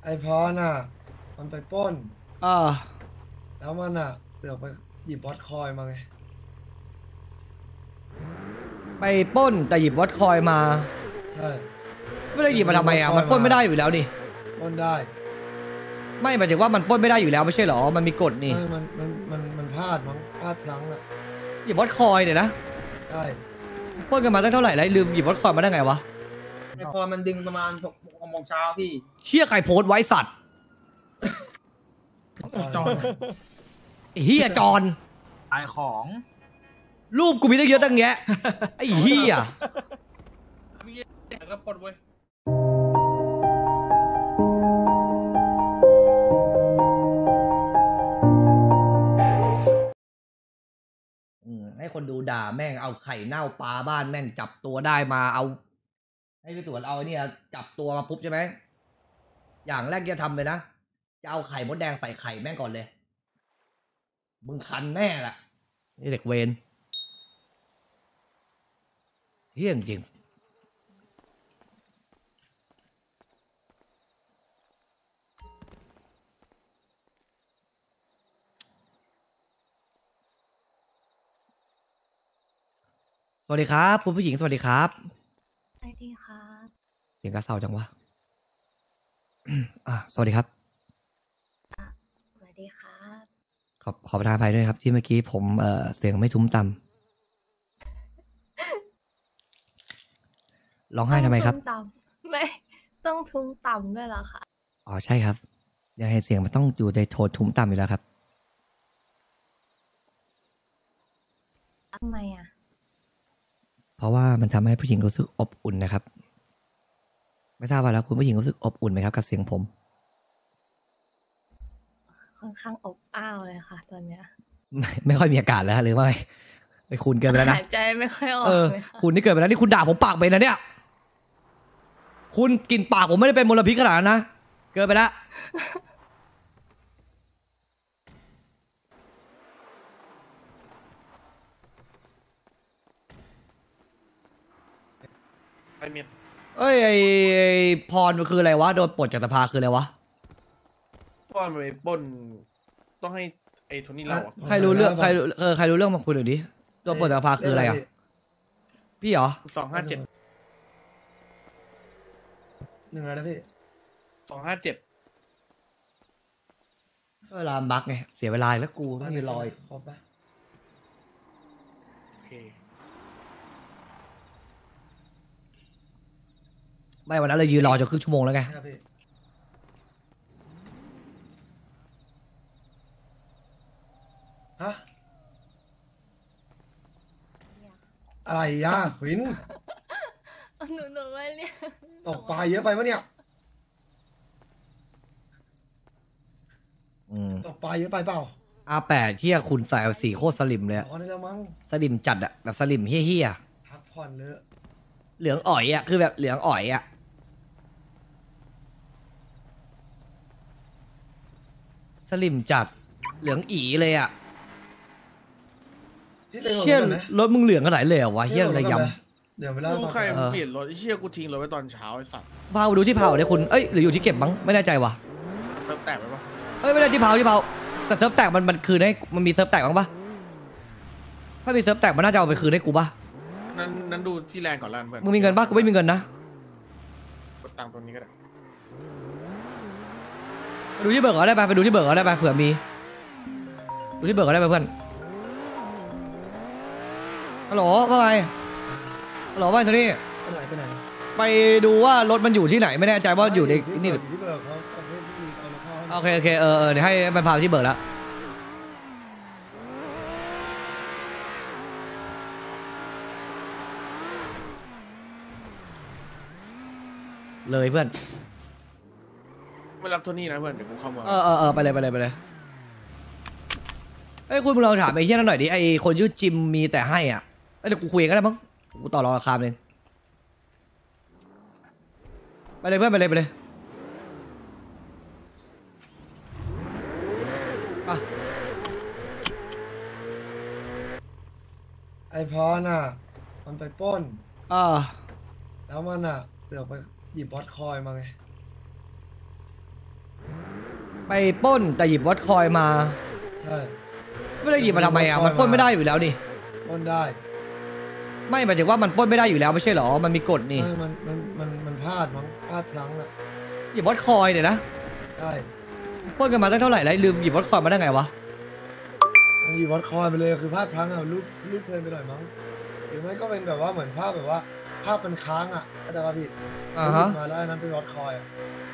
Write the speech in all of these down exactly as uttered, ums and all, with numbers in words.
ไอพอน่ะมันไปปล้นเออแล้วมันอ่ะเสือกไปหยิบบอสคอยมาไงไปปล้นแต่หยิบวอตคอยมาใช่ไม่ได้หยิบมาทำไมอ่ะมันปล้นไม่ได้อยู่แล้วนี่ปล้นได้ไม่หมายถึงว่ามันปล้นไม่ได้อยู่แล้วไม่ใช่เหรอมันมีกฎนี่ไม่มันมันมันมันพลาดมั้งพลาดพลั้งอ่ะหยิบวอตคอยเนี่ยนะใช่ปล้นกันมาตั้งเท่าไหร่แล้วลืมหยิบวอตคอยมาได้ไงวะไอพอมันดึงประมาณหกโมงเช้าพี่เชี่ยใครโพสต์ไว้สัตว์จอนไอ้เฮียจอนขายของรูปกูมีตั้งเยอะตั้งแยะไอ้เฮียพี่ก็ปลดเว้ยอืมให้คนดูด่าแม่งเอาไข่เน่าปลาบ้านแม่งจับตัวได้มาเอา ให้พี่ตรวจเอาไอ้เนี่ยจับตัวมาปุ๊บใช่ไหมอย่างแรกจะทำเลยนะจะเอาไข่มดแดงใส่ไข่แม่งก่อนเลยมึงคันแน่แหละนี่เด็กเวรเฮี้ยจริงสวัสดีครับคุณผู้หญิงสวัสดีครับสวัสดีครับเสียงกระเซาจังวะ อ่ะสวัสดีครับสวัสดีครับขอขอประทานอภัยด้วยครับ ที่เมื่อกี้ผมเอ่อเสียงไม่ทุ้มต่ำร้องไห้ทำไมครับต้องทุ้มต่ำไม่ต้องทุ้มต่ำด้วยเหรอคะอ๋อใช่ครับยังไงเสียงมันต้องอยู่ในโทนทุ้มต่ำอยู่แล้วครับทำไมอ่ะเพราะว่ามันทำให้ผู้หญิงรู้สึกอบอุ่นนะครับ ไม่ทราบว่าแล้วคุณผู้หญิงรู้สึกอบอุ่นไหมครับกับเสียงผมค่อนข้างอบอ้าวเลยค่ะ ตอนเนี้ยไม่ไม่ค่อยมีอากาศแล้วหรือว่าไงไอ้คุณเกินไปแล้วนะหายใจไม่ค่อยออกเออเลยค่ะคุณนี่เกินไปแล้วนี่คุณด่าผมปากเป็นนะเนี่ย คุณกลินปากผมไม่ได้เป็นมลพิษขนาดนั้นนะเกินไปแล้วไอเมียเอ้ยไอไอ้พรมันคืออะไรวะโดนปลดจากสภาคืออะไรวะพ่อมันไปปล้นต้องให้ไอ้โทนี่เล่าอ่ะใครรู้เรื่องใครรู้เออใครรู้เรื่องมาคุยหน่อยดิโดนปลดจากสภาคืออะไรอ่ะพี่เหรอสองห้าเจ็ดหนึ่งอะไรนะพี่สองห้าเจ็ดเวลาบักไงเสียเวลาอีกแล้วกูต้องยืนรออีกครบปะโอเคไม่วันนั้นเลยยืนรอจนครึ่งชั่วโมงแล้วไงใช่ครับพี่ฮะอะไรย่าขวินหนูหนูไม่เรียกตกปลาเยอะไปปะเนี่ยอืมตกปลาเยอะไปเปล่าอาแปดที่คุณใส่สีโคตรสลิมเลยอะอ๋อนี่แล้วมั้งสลิมจัดอะแบบสลิมเฮี้ยพักผ่อนเลอะๆเหลืองอ่อยอะคือแบบเหลืองอ่อยอะสลิมจัดเหลืองอีเลยอะพี่เป็นเชี่ยคนไหมรถมึงเหลืองขนาดไหนเลยเหรอวะเฮี้ยอะไรยเดี๋ยวไปเล่ากูให้ใครฟังเออเปลี่ยนรถไอ้เชี่ยกูทิ้งรถไว้ตอนเช้าไอ้สัตว์ำพาไปดูที่เผาเนี่ยคุณเอ้ยหรืออยู่ที่เก็บมั้งไม่แน่ใจว่ะเซิร์ฟแตกไปปะเอ้ยไม่ได้ที่เผาที่เผาแต่เซิร์ฟแตกมันมันคืนให้มันมีเซิร์ฟแตกบ้างปะถ้ามีเซิร์ฟแตกมันน่าจะเอาไปคืนให้กูปะนั้นนั้นดูที่แรงก่อนล้านเพื่อนมึงมีเงินปะกูไม่มีเงินนะกดตังค์ตรงนี้ก็ได้ไปดูที่เบิร์กเอาได้ปะไปดูที่เบิร์กเอาได้ปะเผื่อมีดูที่เบิร์กเอาได้ปะเพื่อนฮัลโหลว่าไงฮัลโหลว่าไงโทนี่ไปไหนไปไหนไปดูว่ารถมันอยู่ที่ไหนไม่แน่ใจว่าอยู่ในนี่ที่ที่เบิร์กเขาเอาให้พี่เอามาเข้าให้โอเคโอเคเออเออเดี๋ยวให้มันพาไปที่เบิร์กแล้วเลยเพื่อนไม่รับโทนี่นะเพื่อนเดี๋ยวกูเข้าเมืองเออเออเออไปเลยไปเลยไปเลยเอ้ยคุณมึงลองถามไอ้เหี้ยนั่นหน่อยดิไอ้คนชื่อจิมมีแต่ให้อ่ะเอ้ยเดี๋ยวกูคุยกันก็ได้มั้งกูต่อรองราคาเองไปเลยเพื่อนไปเลยไปเลยไปไอพอน่ะมันไปปล้นเออแล้วมันอ่ะเสือกไปหยิบบอสคอยมาไงไปปล้นแต่หยิบวอตคอยมาใช่ไม่ได้หยิบมาทำไมอ่ะมันปล้นไม่ได้อยู่แล้วนี่ปล้นได้ไม่หมายถึงว่ามันปล้นไม่ได้อยู่แล้วไม่ใช่เหรอมันมีกฎนี่ไม่มันมันมันมันพลาดมั้งพลาดพลั้งอ่ะหยิบวอตคอยเนี่ยนะใช่ปล้นกันมาตั้งเท่าไหร่แล้วลืมหยิบวอตคอยมาได้ไงวะมันหยิบวัดคอยไปเลยคือพลาดพลั้งอ่ะลูกลูกเพลินไปหน่อยมั้งหรือไม่ก็เป็นแบบว่าเหมือนภาพแบบว่า ภาพมันค้างอ่ะเข้าใจป่ะพี่อ่าฮะมาแล้วอันนั้นเป็นวัดคอยอ่ะ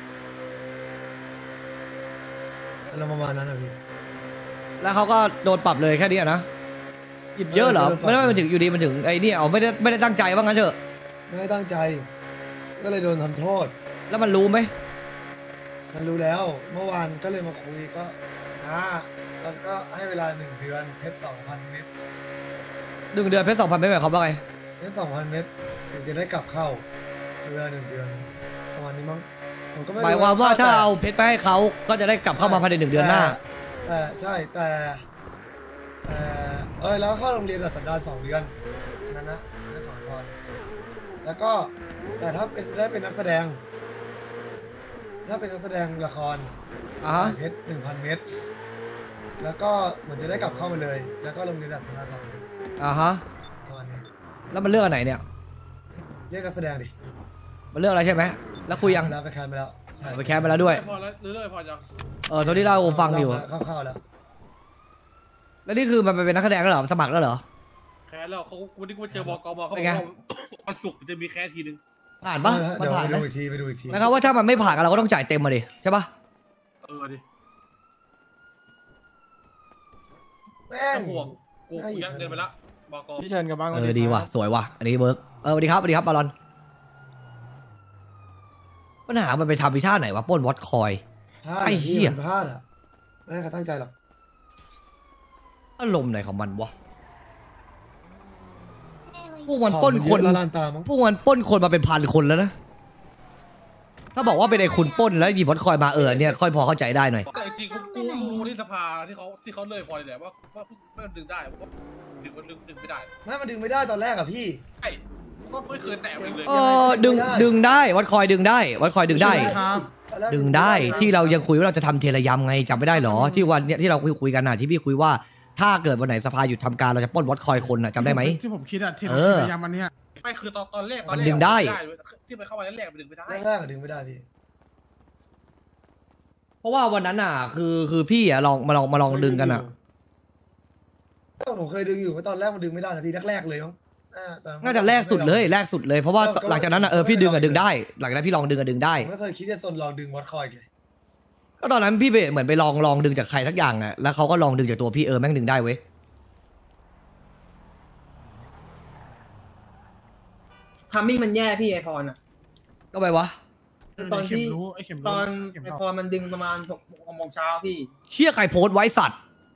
อะไรประมาณนั้นอ่ะพี่แล้วเขาก็โดนปรับเลยแค่นี้อะนะหยิบเยอะเหรอเออโดนปรับไม่ได้มันถึงอยู่ดีมันถึงไอ้นี่เอาไม่ได้ไม่ได้ตั้งใจว่างั้นเถอะไม่ได้ตั้งใจ ก็เลยโดนทำโทษแล้วมันรู้ไหมมันรู้แล้ว เมื่อวานก็เลยมาคุยก็นะตอนก็ให้เวลาหนึ่งเดือนเพชรสองพันเม็ดหนึ่งเดือนเพชรสองพันไม่หมายความว่าไงเพชรสองพันเม็ดถึงจะได้กลับเข้าเวลาหนึ่งเดือนประมาณนี้มั้งผมก็ไม่หมายความว่าถ้าเอาเพชรไปให้เขาก็จะได้กลับเข้ามาภายในหนึ่งเดือนหน้าแต่แต่ใช่แต่แต่เออแล้วเข้าโรงเรียนสัปดาห์สองเดือนนั่นนะนั่นสองพรแล้วก็แต่ถ้าเป็นได้เป็นนักแสดง ถ้าเป็นนักแสดงละครอ่าฮะเพชรหนึ่งพันเม็ดแล้วก็เหมือนจะได้กลับเข้ามาเลย แล้วก็โรงเรียนสัปดาห์สองเดือนอ่าฮะประมาณนี้แล้วมันเรื่องอันไหนเนี่ยเรียกนักแสดงดิมันเรื่องอะไรใช่ไหมแล้วคุยยังแล้วไปแคนไปแล้วใช่ไปแคสไปแล้วด้วยพอแล้วหรือเลยพอจังเออตอนที่เราฟังอยู่เข้าๆแล้วแล้วนี่คือมันไปเป็นนักแสดงแล้วเหรอสมัครแล้วเหรอแคสแล้วเขาวันนี้กูเจอบอกบอเขาบเป็อกนไงว่าวันศุกร์จะมีแคสทีนึงผ่านปะมันเดี๋ยวผ่านไปไหมดูอีกทีไปดูอีกทีนะครับว่าถ้ามันไม่ผ่านกันเราก็ต้องจ่ายเต็มมาดิใช่ปะเออดิแม่งห่วงกูกูยังเดินไปละบอกพี่เชิญกันบ้างเออดีว่ะสวยว่ะอันนี้เบิร์กเออสวัสดีครับสวัสดีครับบอลลอนปัญหามันไปทำวิชาไหนวะปล้นวอตคอยพลาดไอ้เหี้ยมันพลาดอ่ะไม่ได้เขาตั้งใจหรอกอารมณ์ไหนของมันวะพวกมันปล้นคนของมัเยอะละลานตามั้งพวกมันปล้นคนมาเป็นพันคนแล้วนะ ถ้าบอกว่าเป็นไอ้คุณปล้นแล้วหยิบวอตคอยมาเออเนี่ยค่อยพอเข้าใจได้หน่อยแต่จริงๆกูกูที่สภาที่เขาที่เขาเลยพอเลยแหละว่าว่าไม่ดึงได้ว่าดึงมันดึงดึงไม่ได้ไม่มันดึงไม่ได้ตอนแรกอ่ะพี่ใช่ก็ไม่เคยแตะมันเลยเออดึงดึงได้วัดคอยดึงได้วัดคอยดึงได้ครับตอนแรกดึงได้ที่เรายังคุยว่าเราจะทำเทระยำไงจำไม่ได้หรอที่วันเนี้ยที่เราคุยคุยกันน่ะที่พี่คุยว่าถ้าเกิดวันไหนสภาหยุดทำการเราจะปล้นวัดคอยคนน่ะจำได้ไหมที่ผมคิดอะที่เออพยายามมันเนี้ยไม่คือตอนตอนแรกมันดึงได้ที่ไปเข้ามาแรกๆมันดึงไม่ได้แรกๆอะดึงไม่ได้พี่เพราะว่าวันนั้นน่ะคือคือพี่อ่ะลองมาลองมาลองดึงกันอ่ะผมเคยดึงอยู่ว่าตอนแรกมันดึงไม่ได้นะพี่แรกๆเลยมั้งอ่าแต่น่าจะแรกสุดเลยแรกสุดเลยเพราะว่าหลังจากนั้นอ่ะเออพี่ดึงอ่ะดึงได้ หลังจากนั้นพี่ลองดึงอ่ะดึงได้ผมไม่เคยคิดจะตนลองดึงวัดคอยเลยก็ตอนนั้นพี่เบเหมือนไปลองลองดึงจากใครสักอย่างอ่ะแล้วเขาก็ลองดึงจากตัวพี่เออแม่งดึงได้เว้ยทามมิ่งมันแย่พี่ไอพรอ่ะก็ไปวะตอนที่ไเข็มรู้ไอ้เข็มรู้ตอนเข็มไอรอบพรมันดึงประมาณหกโมงเช้าพี่เชี่ยใครโพสต์ไว้สัตว์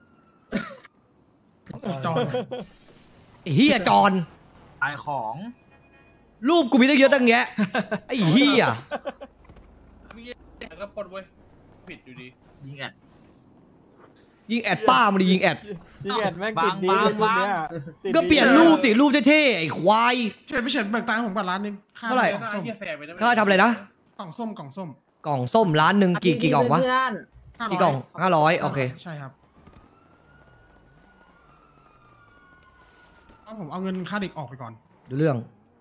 จอไอ้เฮียจอนขายของรูปกูมีตั้งเยอะตั้งแยะไอ้เฮียมีแต่ก็ปลดเว้ยผิดอยู่ดียิงแอดยิงแอดป้ามันดิยิงแอดยิงแอดแม่งติดดีบางเลยบางรุ่นเนี้ยติดดีก็เปลี่ยนรูปสิรูปเท่ๆไอ้ควายเฉินไม่เฉินเบิกตังค์ให้ผมก่อนร้านหนึงค่เท่าไหร่กล่องส้มเฮียแสบไปนะค่าทำอะไรนะกล่องส้มกล่องส้มกล่องส้มร้านหนึ่งกี่กี่กล่องวะห้ากี่กล่องห้าร้อยโอเคใช่ครับเอาผมเอาเงินค่าเด็กออกไปก่อนดูเรื่อง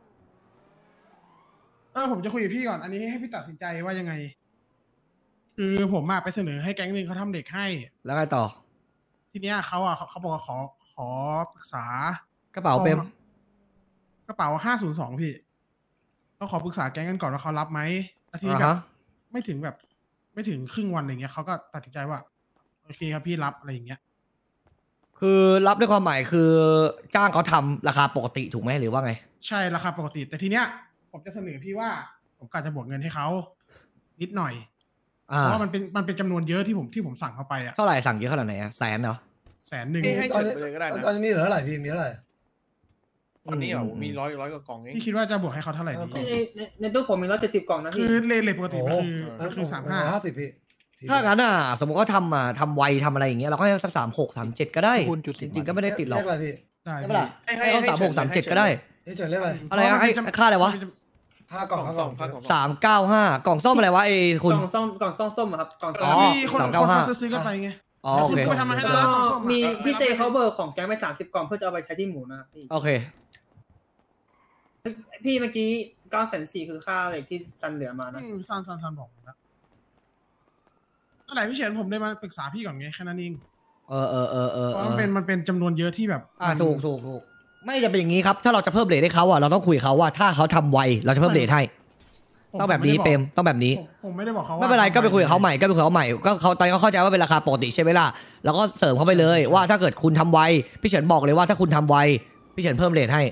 เออผมจะคุยกับพี่ก่อนอันนี้ให้พี่ตัดสินใจว่ายังไง คือผมอะไปเสนอให้แก๊งหนึ่งเขาทำเด็กให้แล้วไงต่อทีเนี้ยเขาอะเขาเขาบอกว่าขอขอปรึกษากระเป๋าเปมกระเป๋าห้าศูนย์สองพี่เขาขอปรึกษาแก๊งกันก่อนว่าเขารับไหมแล้วทีนี้อ่าแบบฮะไม่ถึงแบบ ไม่ถึงครึ่งวันอะไรเงี้ยเขาก็ตัดสินใจว่าโอเคครับพี่รับอะไรอย่างเงี้ยคือรับด้วยความหมายคือจ้างเขาทำราคาปกติถูกไหมหรือว่าไงใช่ราคาปกติ แต่ทีเนี้ย ผมจะเสนอพี่ว่า ผมกะจะบวกเงินให้เขานิดหน่อยอ่าเพราะว่ามันเป็นมันเป็นจำนวนเยอะที่ผมที่ผมสั่งเข้าไปอะเท่าไหร่สั่งเยอะขนาดไหนอะแสนเหรอแสนหนึ่งให้ตอนเฉินนี้ไปเลยก็ได้นะตอนนี้มีเหลือเท่าไหร่พี่มีเท่าไหร่ตอนนี้เหรอมีร้อยร้อยกว่ากล่องเองพี่คิดว่าจะบวกให้เขาเท่าไหร่ดีเออในในในตู้ผมมีร้อยเจ็ดสิบกล่องนะคืพี่อเลทเลทปกติโอ้มันคือมันคือสามห้าห้าสิบพี่ถ้างั้นอ่ะสมมติเขาทำอ่ะทำไวทำอะไรอย่างเงี้ยเราก็ให้สักสามหกสามเจ็ดก็ได้คูณจุดจสิบริงๆก็ไม่ได้ติดหรอกเลขอะไรพี่ได้ใช่ปะล่ะให้เขาสามหกสามเจ็ดก็ได้นี่เฉินเลขอะไรอะไรอะให้ค่าอะไรวะห้ากล่องห้ากล่องค่ากล่องสามเก้าห้ากล่องส้มอะไรวะไอ้คุกณล่องส้มกล่องส้มส้มอะครับกล่องส้อ๋มอมีคนสามคเก้าน ห้าเขาซื้อกันไปไงอ๋อโอเคคุณไปทำมาให้แล้แล้ว วก็กล่องส้มอะมีพี่เซเขาเบิกของแกงไปสามสิบกล่องเพื่อจะเอาไปใช้ที่หมูนะครับพี่โอเคพี่เมื่อกี้เก้าแสนสี่คือค่าเหล็กที่ซันเหลือมานะอืมซันซันซันบอกแล้วอะไรพี่เฉินผมได้มาปรึกษาพี่ก่อนไงแค่นั้นเองเออเออเออเออเพเอราะมันอเป็นมันเป็นจำนวนเยอะที่แบบอ่าถูกถูกถูกไม่จะเป็นอย่างนี้ครับ ถ้าเราจะเพิ่มเลทให้เขาอ่ะเราต้องคุยกับเขาว่าถ้าเขาทำไวเราจะเพิ่มเลทให้ผมต้องแบบนี้ไได้เปรมต้องแบบนี้ผมผมไม่ได้บอกเขาว่าไม่เป็นไรก็ไปคุยกับเขาใหม่ก็ไปคุยกับเขาใหม่ก็เขาตอนนี้เขาเข้าใจว่าเป็นราคาปกติใช่ไหมล่ะแล้วก็เสริมเขาไปเลยว่าถ้าเกิดคุณทำไวพี่เฉินบอกเลยว่าถ้าคุณทำไวพี่เฉินเพิ่มเลทให้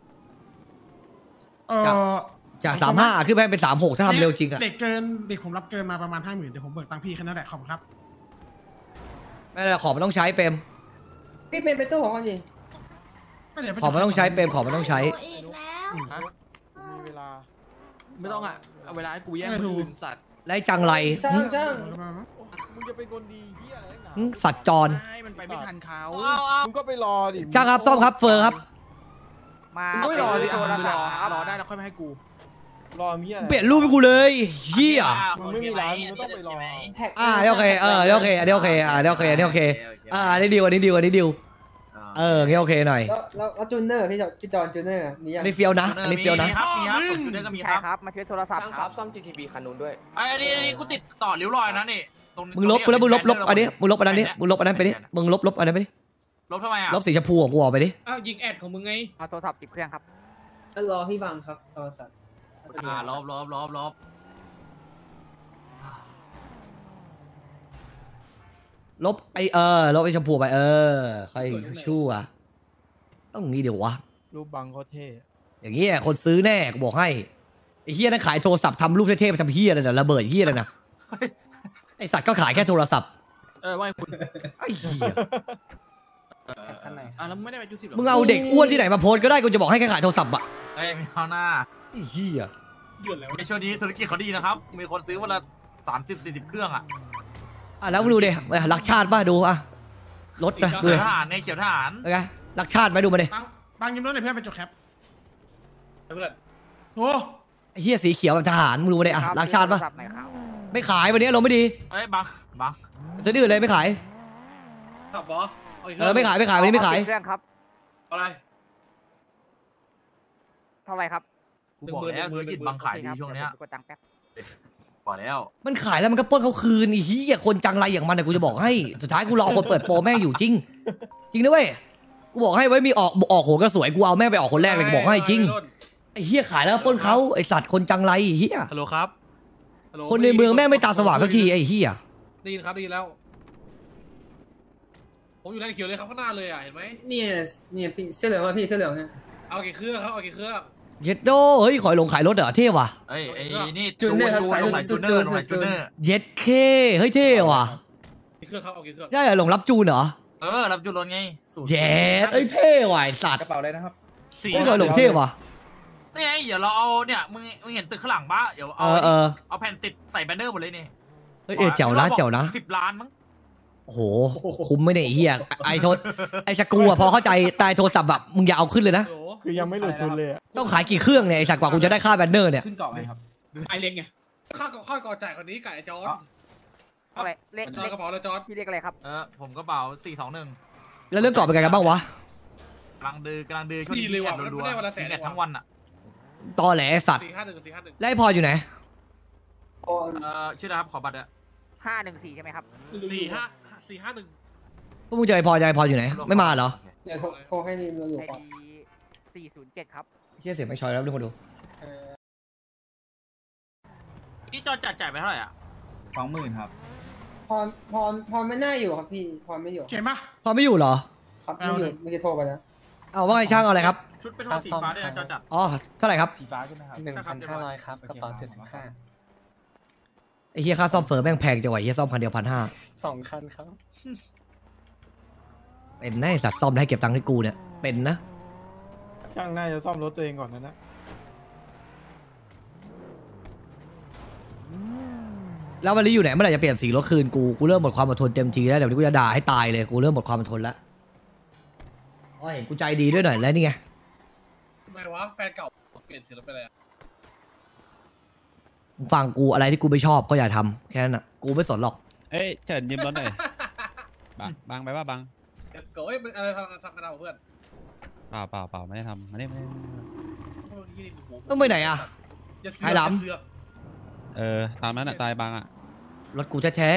เออจากสามห้าขึ้นไปเป็นสามหกถ้าทำเร็วจริงอ่ะเด็กเกินเด็กผมรับเกินมาประมาณห้าหมื่นเดี๋ยวผมเบิกตังค์พี่แค่นั้นแหละขอบคุณครับไม่เป็นไรของมันต้องใช้เปรมพี่เป็นเป็นตู้ของมันจริงก็เดี๋ยวไปของมันต้องใช้เปรมของมันต้องใช้อีกแล้วฮะมีเวลา ไม่ต้องอ่ะ เอาเวลาให้กูแย่งคนอื่นสัตว์ไล่จังไรช่างช่างมึงจะเป็นคนดีเฮียอะไรหนาหึสัตว์จรใช่มันไปไม่ทันเขามึงก็ไปรอดิช่างครับซ่อมครับเฟอร์ครับมามึงก็ไม่รอดิโทอ่ะรมึงรศัอพท์ครับรอได้แล้วค่อยมาให้กูรอมีอะไรเปลี่ยนรูปให้กูเลยเฮียมึงไม่มีร้านมึงก็ต้องไปรอแท็กอ่าเดี๋ยวโอเคเออเดี๋ยวโอเคอันนี้โอเคอ่าเดี๋ยวโอเคอันนี้โอเคอ่าอันนี้ดีอันนี้ดีอันนี้ดีเอองี้โอเคหน่อยแล้วแล้วแล้วจูเนอร์พี่จอพี่จอนจูเนอร์มียัอังนนี้เฟียวนะอันนี้เฟียวนะครับมีครับจุดเนี้ยก็มีใช่ครับครับ มาเช็คโทรศัพท์ช่างคครัรับบ ซ่อม จี ที พี คันนู้นด้วยไอ้นี่นี่กูติดต่อริ้วรอยนะนี่ตรงนี้มึงลบแล้วมึงลบลบอันนี้มึงลบอันนั้นนี้มึงลบอันนั้นไปดิมึงลบลบอันนั้นไปดิลบทำไมอ่ะลบสีชมพูของกูออกไปดิอ้าวยิงแอดของมึงไงเอาโทรศัพท์สิบเครื่องครับแล้วรอพี่บังครับโทรศัพท์อ่าลบลบลบลบลบไอเออลบไอชมพูไปเออค่อยชั่วต้องนี้เดี๋ยววะรูปบังเขาเท่อย่างเงี้ยคนซื้อแน่กูบอกให้ไอเฮียนั่นขายโทรศัพท์ทำรูปเท่ๆไปทำเฮียอะไรนะระเบิดเฮียอะไรนะไอสัตว์ก็ขายแค่โทรศัพท์เออว่าไงคุณไอ้เหี้ยข้างในอ่ะแล้วมึงไม่ได้ไปจุดสิบหรอมึงเอาเด็กอ้วนที่ไหนมาโพสก็ได้กูจะบอกให้แค่ขายโทรศัพท์อ่ะเอ้ยมีเอาหน้าไอ้เหี้ยหยุดแล้วในช่วงนี้ธุรกิจเขาดีนะครับ มีคนซื้อวันละสามสิบสี่สิบเครื่องอ่ะอ่ะแล้วมึงดูดิรักชาติป่ะดูอ่ะรถนะดูเขีดิยวทหารในเขียวทหารเป็นไงรักชาติไหมดูมาดิบางบางยิ้มรถเลยเพื่อนไปจดแคปเพื่อนโอ้ไอ้เหี้ยสีเขียวแบบทหารมึงดูมาดิอ่ะรักชาติป่ะโทรศัพท์หน่อยครับไม่ขายวันนี้ลงไม่ดีเอ้ยบังบังซื้อที่อื่นเลยไม่ขายขับเหรอเอาอีกเออไม่ขายไม่ขายวันนี้ไม่ขายสิบเครื่องครับอะไรเท่าไหร่ครับกูบอกแล้วธุรกิจบังขายดีช่วงเนี้ยโอเคครับเดี๋ยวผมกดตังค์แป๊บบอกแล้วมันขายแล้วมันก็ปล้นเขาคืนไอ้เหี้ยคนจังไรอย่างมันเนี่ยกูจะบอกให้สุดท้ายกูรอคนเปิดโปรแม่งอยู่จริง จริงนะเว้ยกูบอกให้ไว้มีออกออกโหก็สวยกูเอาแม่งไปออกคนแรกเลยกูบอกให้จริงไอ้เหี้ยขายแล้วปล้นเขาไอ้สัตว์คนจังไรไอ้เหี้ยฮัลโหลครับฮัลโหลคนในเมืองแม่งไม่ตาสว่างสักทีไอ้เหี้ยได้ยินครับได้ยินแล้ว ผมอยู่ในเขียวเลยครับข้างหน้าเลยอ่ะเห็นไหมเนี่ยเนี่ยพี่เสื้อเหลืองว่าพี่เสื้อเหลืองเนี่ยเอากี่เครื่องครับเอากี่เครื่องเย็ดโดเฮ้ยขอยลงขายรถเหรอเท่ว่ะเอ้ยไอ้นี่จูเนอร์ครับจูสายลงไปจูเนอร์ลงไปจูเนอร์เย็ดเคเฮ้ยเท่ว่ะกี่เครื่องครับเอากี่เครื่องใช่เหรอหลงรับจูนเหรอเออรับจูรถไงสูตรเย็ดเอ้ยเท่ว่ะไอ้สัตว์กระเป๋าเลยนะครับสี่ไม่เคยหลงเท่ว่ะนี่ไงเดี๋ยวเราเอาเนี่ยมึงมึงเห็นตึกข้างหลังปะเดี๋ยวเอเอาอเออเอาแผ่นติดใส่แบนเนอร์หมดเลยนี่เฮ้ยเออเจ๋วนะเจ๋วนะสิบล้านมั้งโอ้โหคุ้มไม่ได้ไอ้เฮียไอโทษไอสกรูอะพอเข้าใจแต่ไอ้โทรศัพท์แบบมึงอย่าเอาขึ้นเลยนะโอ้โหคือยังไม่หลุดทุนเลยอะต้องขายกี่เครื่องเนี่ยไอสัตว์กว่ากูจะได้ค่าแบนเนอร์เนี่ยขึ้นเกาะไหมครับไอเล็งไงข้าก่อข้าก่อจ่ายคนนี้ไก่จอร์ดเท่าไหร่เลขจอเลร์ดขกระเป๋าแล้วจอร์ดพี่เลขอะไรครับเออผมกระเป๋าสี่สองหนึ่งแล้วเรื่องกรอบเป็นไงกันบ้างวะกำลังดื้อกำลังดื้อช่วงนี้แอดรัวๆแอดทั้งวันอ่ะตอแหลไอ้สัตว์สี่ห้าหนึ่งสี่ห้าหนึ่งแล้วไอ้พออยู่ไหนเออชื่อนะครับขอบัตรอะห้าหนึ่งสี่ใช่ไหมครับสี่ห้าสี่ห้าหนึ่งพวกมึงเจอไอ้พอจะไอ้พออยู่ไหนไม่มาเหรอเดี๋ยวโทรโทรให้รีมเราอยู่ไอก่อนดีสี่ศูนย์เจ็ดครับเฮียเสียงไม่ชอยแล้วทุกคนดูนี่จอจัดจ่ายไปเท่าไหร่อ่ะสองหมื่นครับพรพรพรไม่น่าอยู่ครับพี่พรไม่อยู่เข็มปะพอไม่อยู่เหรอครับไม่อยู่เมื่อกี้โทรไปแล้วเอาว่าไงช่างเอาอะไรครับชุดเป็นโทนสีฟ้าด้วยนะจอจัดอ๋อเท่าไหร่ครับสีฟ้าใช่ไหมครับหนึ่งพันห้าร้อยครับกระเป๋าเจ็ดสิบห้าไอ้เฮียค่าซ่อมเฟอร์แม่งแพงจังวะเฮียซ่อมคันเดียวพันห้าสองคันครับเป็นนะไอ้สัตว์ซ่อมได้ให้เก็บตังค์ให้กูเนี่ยเป็นนะช่างน่าจะซ่อมรถตัวเองก่อนนะนะแล้ววันนี้อยู่ไหนเมื่อไหร่จะเปลี่ยนสีรถคืนกูกูเริ่มหมดความอดทนเต็มทีแล้วเดี๋ยวนี้กูจะด่าให้ตายเลยกูเริ่มหมดความอดทนแล้วอ๋อเห็นกูใจดีด้วยหน่อยแล้วนี่ไงทำไมวะแฟนเก่าเปลี่ยนสีรถไปเลยอะฟังกูอะไรที่กูไม่ชอบก็อย่าทำแค่นั้นอ่ะกูไม่สนหรอกเอ้ยเฉินยืมรถหน่อย บังบังไปว่าบังเดี๋ยวเอ้ยมันอะไรทำทำกันเอาเพื่อนเปล่าเปล่าเปล่าไม่ได้ทำไม่ได้ไม่ได้ต้องไปไหนอ่ะอย่าเสือกไอ้หลำอย่าเสือกเออตามนั้นอ่ะตายบังอ่ะรถกูแท้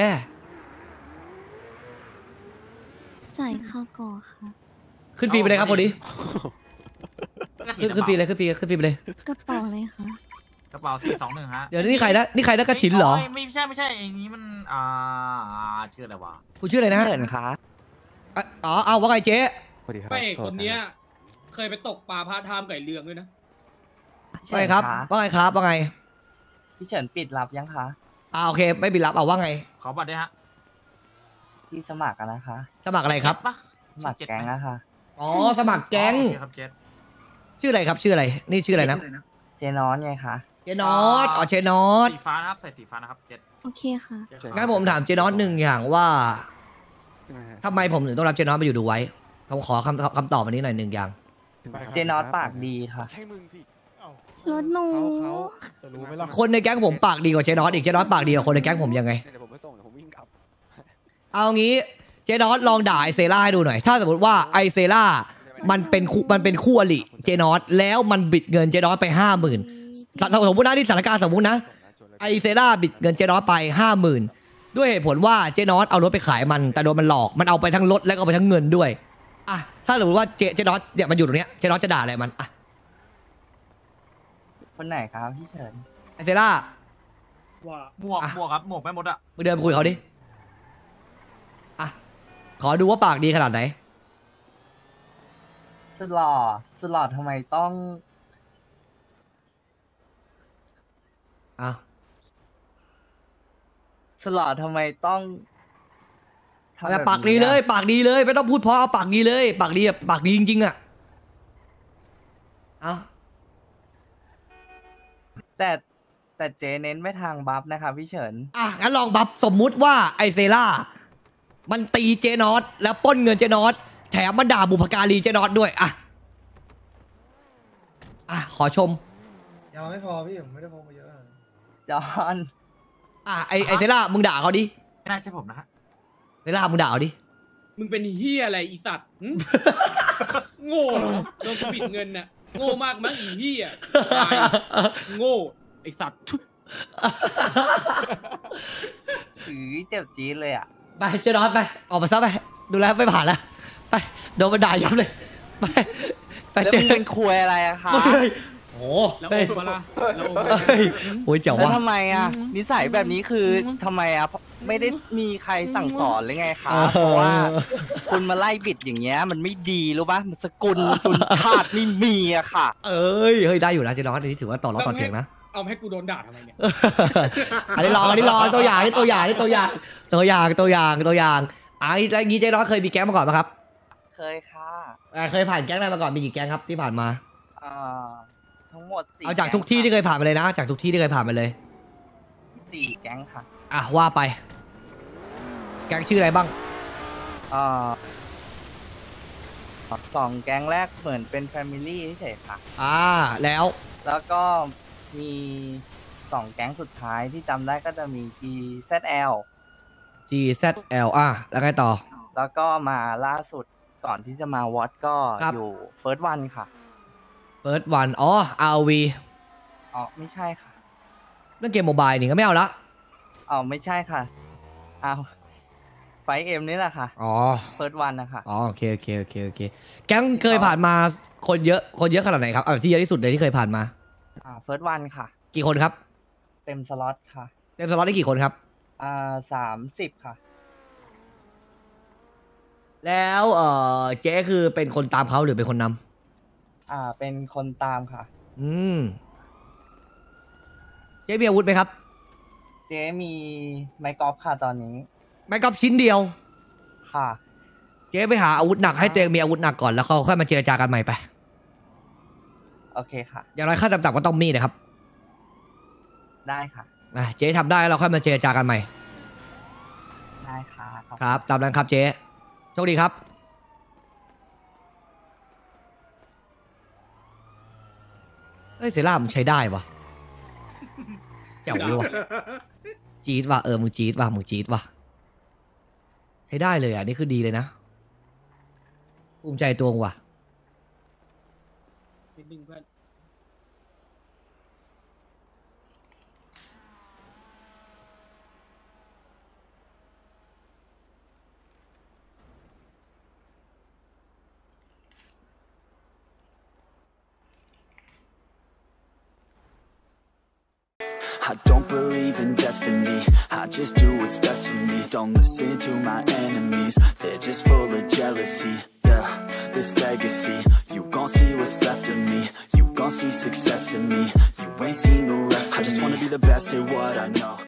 จ่ายค่าก่อค่ะๆขึ้นฟรีไปเลยครับคนนี้ขึ้นขึ้นฟรีเลยขึ้นฟรีขึ้นฟรีไปเลยกระเป๋าอะไรคะกระเป๋าสี่สองหนึ่งฮะเดี๋ยวนี่ใครนะนี่ใครนะกระถินเหรอไม่ไม่ใช่ไม่ใช่เองนี้มันอ่าชื่ออะไรวะคุณชื่ออะไรนะเฉินครับอ่ะอ๋อเอาว่าไงเจ๊ไม่คนเนี้ยเคยไปตกปลาพาทามไก่เรืองด้วยนะว่าไงครับว่าไงครับว่าไงพี่เฉินปิดรับยังคะอ่าโอเคไม่บินรับเอาว่าไงขอบัตรด้วยฮะพี่สมัครกันนะคะสมัครอะไรครับปะสมัครแก๊งนะคะอ๋อสมัครแก๊งโอเคครับเจ็ดชื่ออะไรครับชื่ออะไรนี่ชื่ออะไรนะเจนอนไงคะเจนอตอ๋อเจนอตสีฟ้านะครับใส่สีฟ้านะครับเจ็ดโอเคค่ะเจ็ดครับงั้นผมถามเจนอตหนึ่งอย่างว่าทำไมผมถึงต้องรับเจนอตมาอยู่ดูไว้ผมขอคำคำตอบวันนี้หน่อยหนึ่งอย่างเจนอนปากดีค่ะรถหนูจะรู้ไหมล่ะคนในแก๊งผมปากดีกว่าเจนอตอีกเจนอตปากดีกว่าคนในแก๊งผมยังไงเดี๋ยวผมไปส่งเดี๋ยวผมวิ่งกลับเอางี้เจนอตลองด่าไอเซล่าให้ดูหน่อยถ้าสมมติว่าไอเซล่ามันเป็นคู่มันเป็นคู่อริเจนอตแล้วมันบิดเงินเจนอตไปห้าหมื่นสมมตินะที่สถานการณ์สมมุตินะไอเซล่าบิดเงินเจนอตไปห้าหมื่นด้วยเหตุผลว่าเจนอตเอารถไปขายมันแต่โดนมันหลอกมันเอาไปทั้งรถแล้วก็เอาไปทั้งเงินด้วยอ่ะถ้าสมมติว่าเจเจนอตเนี่ยมันอยู่ตรงเนี้ยเจนอตจะด่าอะไรมันอ่ะคนไหนครับพี่เฉินไอเซล่าว่าหมวกหมวกครับหมวกไม่หมดอะมึงเดินไปคุยกับเขาดิอ่ะขอดูว่าปากดีขนาดไหนสุดหล่อสุดหล่อทำไมต้องอ่ะสุดหล่อทำไมต้องทำแต่แบบปากดีเลย ปากดีเลยไม่ต้องพูดเพราะเอาปากดีเลย ปากดีแบบปากดีจริงๆอ่ะเอาแต่แต่เจเน้นไปทางบัฟนะครับพี่เฉินอ่ะงั้นลองบัฟสมมุติว่าไอเซล่ามันตีเจนอตแล้วปล้นเงินเจนอตแถมมันด่าบุพการีเจนอตด้วยอ่ะอ่ะขอชมยาวไม่พอพี่ผมไม่ได้พกมาเยอะขนาดนั้นจอนอ่ะไอไอเซล่ามึงด่าเขาดิไม่น่าใช่ผมนะฮะเซล่ามึงด่าเขาดิมึงเป็นเฮียอะไรอีสัตว์หึ โง่เหรอโดนกูบิดเงินน่ะโง่มากมั้งอีเฮียตายโง่ไอสัตว์ทุถือเจ็บจี๊ดเลยอ่ะไปเจนอตไปออกมาซะไปดูแลไม่ผ่านแล้วไปโดนมันด่ายับเลยไปไปแล้วเจมึงเป็นคุยอะไรอะคะเฮ้ยโอ้แล้วเฮ้ยโอมปะล่ะแล้วโอมปะล่ะเฮ้ยโอ้ยเจ๋งแล้วว่ะทำไมอ่ะ นิสัยแบบนี้คือทำไมอ่ะเพราะไม่ได้มีใครสั่งสอนหรือไงคะเพราะว่าคุณมาไล่บิดอย่างเงี้ยมันไม่ดีรู้ป่ะมันสกุลตุนชาติไม่มีอะค่ะเอ้ยเฮ้ยได้อยู่นะเจนอตอันนี้ถือว่าต่อรอต่อเถียงนะเอาให้กูโดนด่าทำไมเนี่ยอันนี้ลองอันนี้ลองตัวอย่างนี่ตัวอย่างนี่ตัวอย่างตัวอย่างตัวอย่างตัวอย่างอ่ะแล้วอย่างงี้เจนอตเคยมีแก๊งมาก่อนปะครับเคยค่ะอ่าเคยผ่านแก๊งอะไรมาก่อนมีกี่แก๊งครับที่ผ่านมาอ่าทั้งหมดสี่เอาจากทุกที่ที่เคยผ่านมาเลยนะ จากทุกที่ที่เคยผ่านมาเลยสี่แก๊งค่ะอ่ะว่าไป แก๊งชื่ออะไรบ้างอ่าสองแก๊งแรกเหมือนเป็นแฟมิลี่เฉยๆค่ะอ่าแล้วแล้วก็มีสองแก๊งสุดท้ายที่จำได้ก็จะมี จี แซด แอล G Z L อ่ะแล้วไงต่อแล้วก็มาล่าสุดก่อนที่จะมาวอตก็ครับอยู่เฟิร์สวันค่ะ First One อ๋อ อาร์ วีอ๋อ ไม่ใช่ค่ะเรื่องเกมโมบายนี่ก็ไม่เอาละอ๋อ ไม่ใช่ค่ะอ้าวไฟเอ็มนี่แหละค่ะอ๋อเฟิร์สวันนะคะอ๋อโอเคโอเคโอเคโอเคแก๊งเคยผ่านมาคนเยอะคนเยอะขนาดไหนครับเอาที่เยอะที่สุดเลยที่เคยผ่านมาอ่าเฟิร์สวันค่ะกี่คนครับเต็มสล็อตค่ะเต็มสล็อตได้กี่คนครับอ่าสามสิบค่ะแล้วเอ่อเจ๊คือเป็นคนตามเขาหรือเป็นคนนำอ่า เป็นคนตามค่ะอืมเจ๊มีอาวุธไหมครับเจ๊มีไมค์กอล์ฟค่ะตอนนี้ไม่กับชิ้นเดียวค่ะเจ๊ไปหาอาวุธหนักให้ตัวเองมีอาวุธหนักก่อนแล้วเขาค่อยมาเจรจากันใหม่ไปโอเคค่ะอย่างไรค่าต่ำๆก็ต้องมีนะครับได้ค่ะอ่ะเจ๊ทำได้เราค่อยมาเจรจากันใหม่ได้ค่ะขอบครับ ตามนั้นครับเจ๊โชคดีครับเฮ้ยเซร่ามันใช้ได้ปะแจ๋วเลยว่ะจี๊ดว่ะเออมึงจี๊ดว่ะมึงจี๊ดว่ะใช้ได้เลยอ่ะนี่คือดีเลยนะภูมิใจตัวมึงว่ะนิดนึงเพื่อน I don't believe in destiny, I just do what's best for me. Don't listen to my enemies, they're just full of jealousy. Yeah, this legacy, you gon' see what's left of me. You gon' see success in me, you ain't seen the rest of me. I just wanna be the best at what I know.